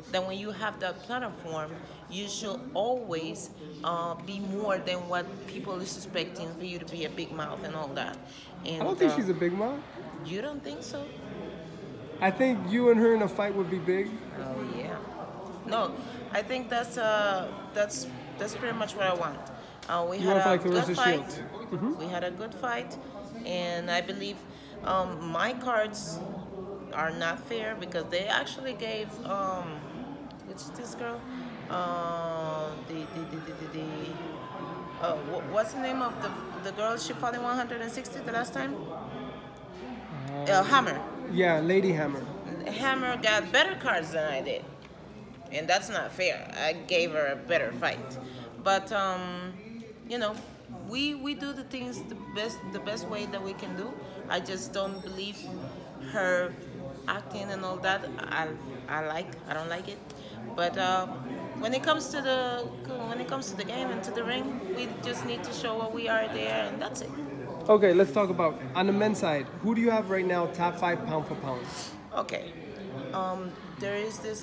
that when you have that platform, you should always be more than what people is expecting for you to be a big mouth and all that. And I don't think she's a big mouth. You don't think so? I think you and her in a fight would be big. Oh yeah. No, I think that's pretty much what I want. We had a good fight. Mm-hmm. We had a good fight, and I believe my cards are not fair because they actually gave which this girl what's the name of the girl she fought in 160 the last time? Hammer. Yeah, Lady Hammer. Hammer got better cards than I did, and that's not fair. I gave her a better fight, but you know, we do the things the best way that we can do. I just don't believe her acting and all that. I don't like it, but when it comes to the game and to the ring, we just need to show what we are there, and that's it. Okay, let's talk about on the men's side. Who do you have right now top 5 pound for pound? Okay, there is this